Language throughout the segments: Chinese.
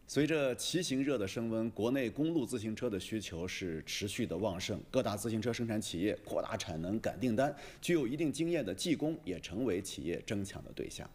随着骑行热的升温，国内公路自行车的需求是持续的旺盛，各大自行车生产企业扩大产能、赶订单，具有一定经验的技工也成为企业争抢的对象。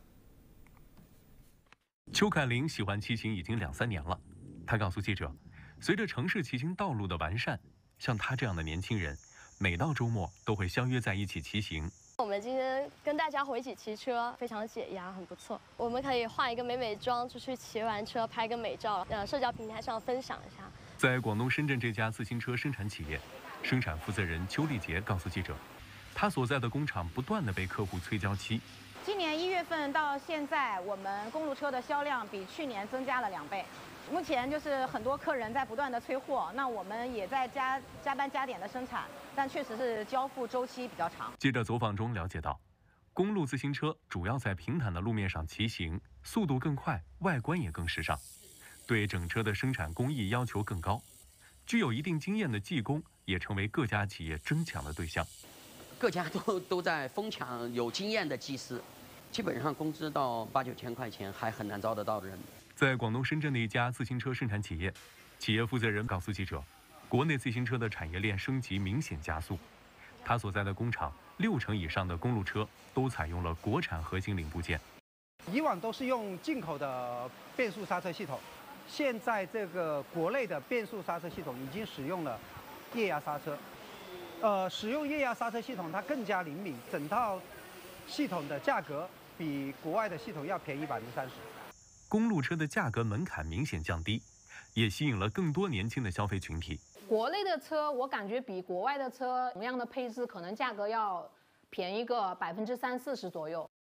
邱凯琳喜欢骑行已经2、3年了，他告诉记者，随着城市骑行道路的完善，像他这样的年轻人，每到周末都会相约在一起骑行。 我们今天跟大家伙一起骑车，非常解压，很不错。我们可以化一个美妆，出去骑完车拍个美照，社交平台上分享一下。 在广东深圳这家自行车生产企业，生产负责人邱丽杰告诉记者，他所在的工厂不断地被客户催交期。 今年1月份到现在，我们公路车的销量比去年增加了2倍。目前就是很多客人在不断的催货，那我们也在加班加点的生产，但确实是交付周期比较长。 记者走访中了解到，公路自行车主要在平坦的路面上骑行，速度更快，外观也更时尚，对整车的生产工艺要求更高。具有一定经验的技工也成为各家企业争抢的对象。 各家都在疯抢有经验的技师，基本上工资到8、9千块钱还很难招得到的人。 在广东深圳的一家自行车生产企业，企业负责人告诉记者，国内自行车的产业链升级明显加速。他所在的工厂60%以上的公路车都采用了国产核心零部件。 以往都是用进口的变速刹车系统，现在这个国内的变速刹车系统已经使用了液压刹车。使用液压刹车系统，它更加灵敏，整套系统的价格比国外的系统要便宜30%。 公路车的价格门槛明显降低，也吸引了更多年轻的消费群体。 国内的车，我感觉比国外的车同样的配置，可能价格要便宜个30%、40%左右。